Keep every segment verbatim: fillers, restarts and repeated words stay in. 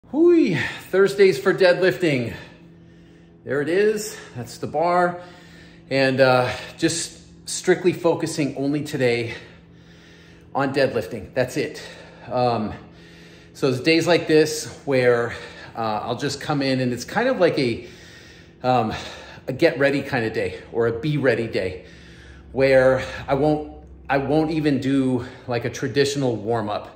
Whoo! Thursdays for deadlifting. There it is. That's the bar. And uh, just strictly focusing only today on deadlifting. That's it. Um, so it's days like this where uh, I'll just come in and it's kind of like a, um, a get ready kind of day or a be ready day where I won't, I won't even do like a traditional warm up.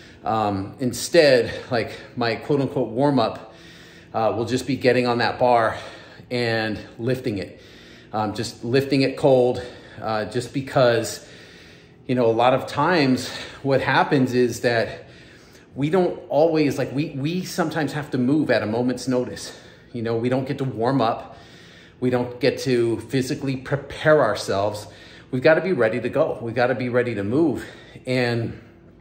Um, instead, like my quote unquote warm up uh, will just be getting on that bar and lifting it. Um, just lifting it cold, uh, just because, you know, a lot of times what happens is that we don't always, like we, we sometimes have to move at a moment's notice. You know, we don't get to warm up. We don't get to physically prepare ourselves. We've got to be ready to go. We've got to be ready to move. And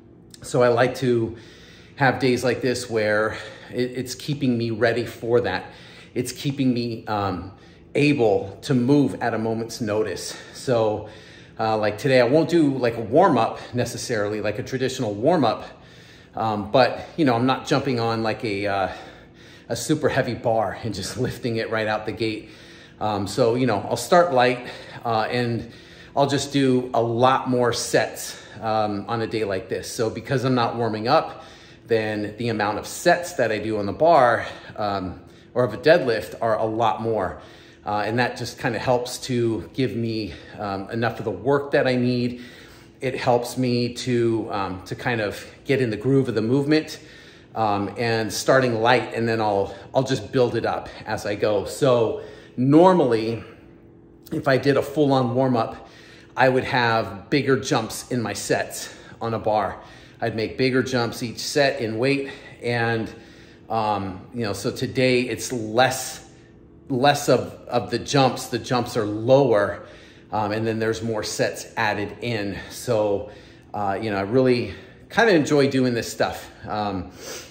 so I like to have days like this where it, it's keeping me ready for that. It's keeping me um, able to move at a moment's notice. So uh, like today, I won't do like a warm up necessarily, like a traditional warm up, um, but you know, I'm not jumping on like a, uh, a super heavy bar and just lifting it right out the gate. Um, so, you know, I'll start light uh, and I'll just do a lot more sets um, on a day like this. So because I'm not warming up, then the amount of sets that I do on the bar um, or of a deadlift are a lot more. Uh, and that just kind of helps to give me um, enough of the work that I need. It helps me to, um, to kind of get in the groove of the movement um, and starting light, and then I'll, I'll just build it up as I go. So normally, if I did a full-on warm-up, I would have bigger jumps in my sets on a bar. I'd make bigger jumps each set in weight. And, um, you know, so today it's less, less of, of the jumps. The jumps are lower. Um, and then there's more sets added in. So, uh, you know, I really kind of enjoy doing this stuff. Um,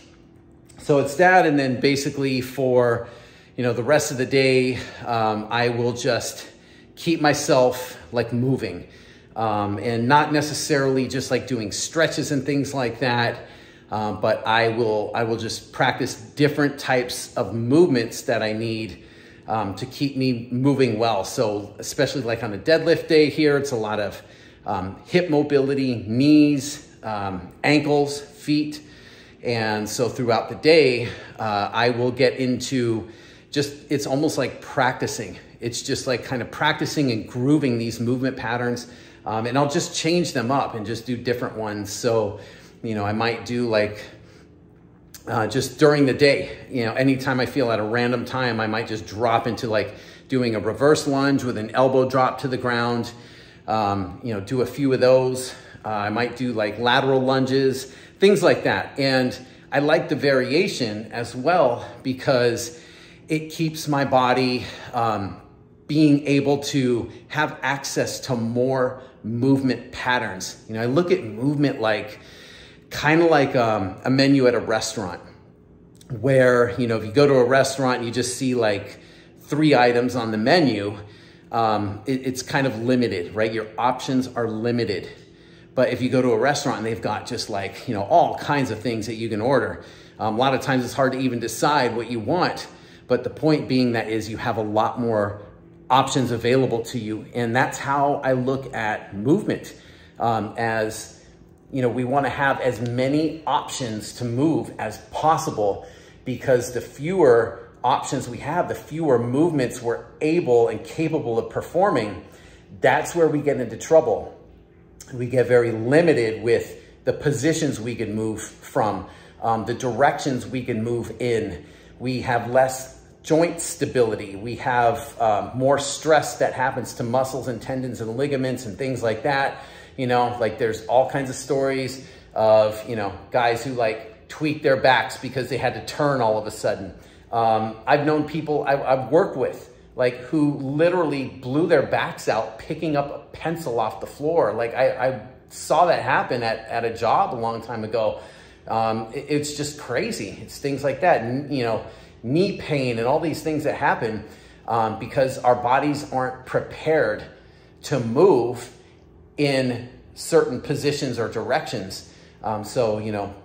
so it's that. And then basically for, you know, the rest of the day, um, I will just keep myself like moving um, and not necessarily just like doing stretches and things like that. Um, but I will, I will just practice different types of movements that I need um, to keep me moving well. So especially like on a deadlift day here, it's a lot of um, hip mobility, knees, um, ankles, feet. And so throughout the day, uh, I will get into just, it's almost like practicing. It's just like kind of practicing and grooving these movement patterns. Um, and I'll just change them up and just do different ones. So, you know, I might do like uh, just during the day, you know, anytime I feel at a random time, I might just drop into like doing a reverse lunge with an elbow drop to the ground, um, you know, do a few of those. Uh, I might do like lateral lunges, things like that. And I like the variation as well because it keeps my body um, being able to have access to more movement patterns. You know, I look at movement like kind of like um, a menu at a restaurant where, you know, if you go to a restaurant and you just see like three items on the menu, um, it, it's kind of limited, right? Your options are limited. But if you go to a restaurant and they've got just like, you know, all kinds of things that you can order, um, a lot of times it's hard to even decide what you want. But the point being that is you have a lot more options available to you. And that's how I look at movement um, as, you know, we want to have as many options to move as possible because the fewer options we have, the fewer movements we're able and capable of performing, that's where we get into trouble. We get very limited with the positions we can move from, um, the directions we can move in. We have less joint stability. We have um, more stress that happens to muscles and tendons and ligaments and things like that. You know, like there's all kinds of stories of, you know, guys who like tweak their backs because they had to turn all of a sudden. Um, I've known people I, I've worked with like who literally blew their backs out picking up a pencil off the floor. Like I, I saw that happen at, at a job a long time ago. Um, it, it's just crazy. It's things like that. And, you know, knee pain and all these things that happen um, because our bodies aren't prepared to move in certain positions or directions. Um, so, you know,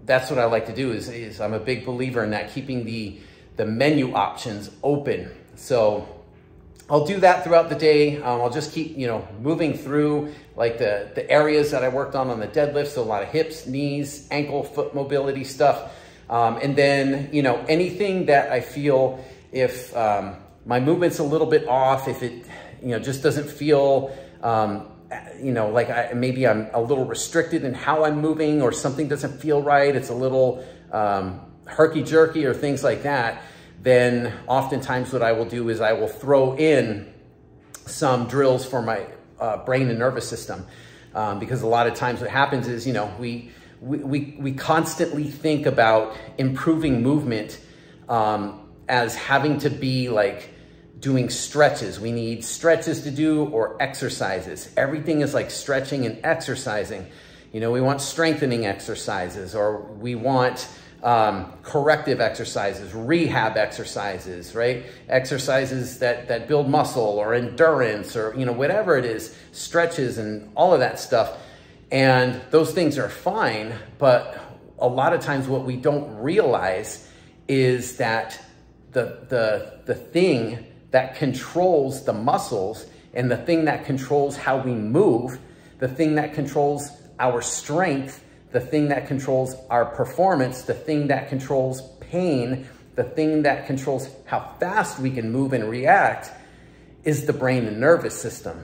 that's what I like to do is, is I'm a big believer in that, keeping the, the menu options open. So I'll do that throughout the day. Um, I'll just keep, you know, moving through like the, the areas that I worked on on the deadlift. So a lot of hips, knees, ankle, foot mobility stuff. Um, and then, you know, anything that I feel if um, my movement's a little bit off, if it, you know, just doesn't feel, um, you know, like I, maybe I'm a little restricted in how I'm moving, or something doesn't feel right, it's a little um, herky-jerky or things like that, then oftentimes what I will do is I will throw in some drills for my uh, brain and nervous system. Um, because a lot of times what happens is, you know, we, we, we, we constantly think about improving movement um, as having to be like doing stretches. We need stretches to do, or exercises. Everything is like stretching and exercising. You know, we want strengthening exercises, or we want um, corrective exercises, rehab exercises, right? Exercises that, that build muscle or endurance, or, you know, whatever it is, stretches and all of that stuff. And those things are fine, but a lot of times what we don't realize is that the, the, the thing that controls the muscles, and the thing that controls how we move, the thing that controls our strength, the thing that controls our performance, the thing that controls pain, the thing that controls how fast we can move and react, is the brain and nervous system.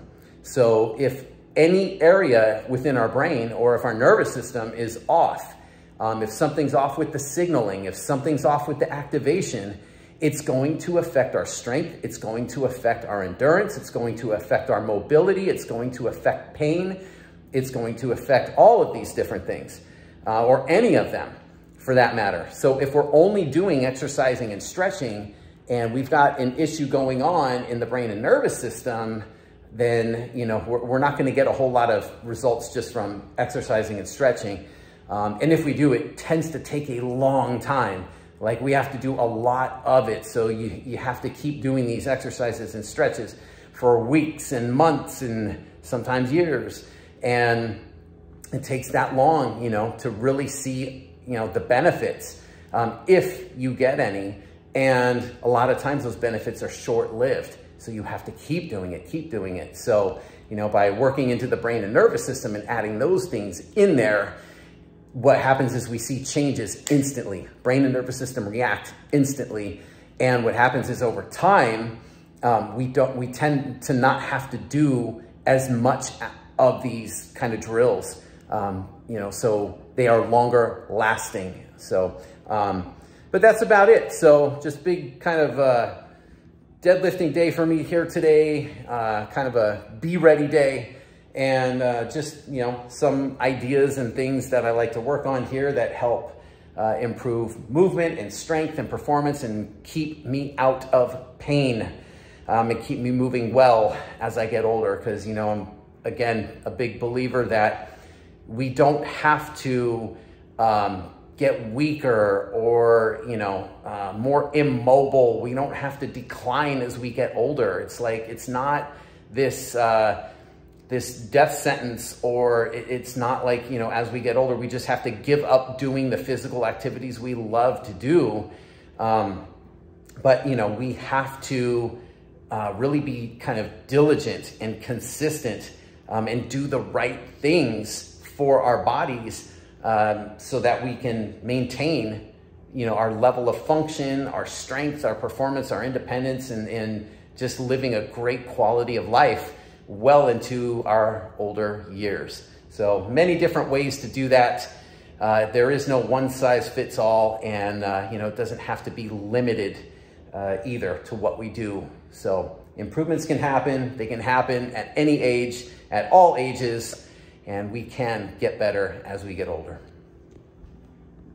So if any area within our brain, or if our nervous system is off, um, if something's off with the signaling, if something's off with the activation, it's going to affect our strength, it's going to affect our endurance, it's going to affect our mobility, it's going to affect pain, it's going to affect all of these different things, uh, or any of them for that matter. So if we're only doing exercising and stretching, and we've got an issue going on in the brain and nervous system, then, you know, we're, we're not going to get a whole lot of results just from exercising and stretching. Um, and if we do, it tends to take a long time. Like, we have to do a lot of it. So you, you have to keep doing these exercises and stretches for weeks and months and sometimes years. And it takes that long, you know, to really see, you know, the benefits, um, if you get any. And a lot of times those benefits are short-lived. So you have to keep doing it, keep doing it. So, you know, by working into the brain and nervous system and adding those things in there, what happens is we see changes instantly. Brain and nervous system react instantly. And what happens is, over time, um, we don't, we tend to not have to do as much of these kind of drills. Um, you know, so they are longer lasting. So, um, but that's about it. So just big kind of uh, deadlifting day for me here today. Uh, kind of a be ready day. And uh, just, you know, some ideas and things that I like to work on here that help uh, improve movement and strength and performance, and keep me out of pain, um, and keep me moving well as I get older. Because, you know, I'm, again, a big believer that we don't have to um, get weaker or, you know, uh, more immobile. We don't have to decline as we get older. It's like, it's not this... Uh, this death sentence, or it's not like, you know, as we get older, we just have to give up doing the physical activities we love to do. Um, but, you know, we have to uh, really be kind of diligent and consistent, um, and do the right things for our bodies, um, so that we can maintain, you know, our level of function, our strength, our performance, our independence, and, and just living a great quality of life well into our older years. So many different ways to do that. Uh, there is no one size fits all, and uh, you know, it doesn't have to be limited uh, either to what we do. So improvements can happen. They can happen at any age, at all ages, and we can get better as we get older.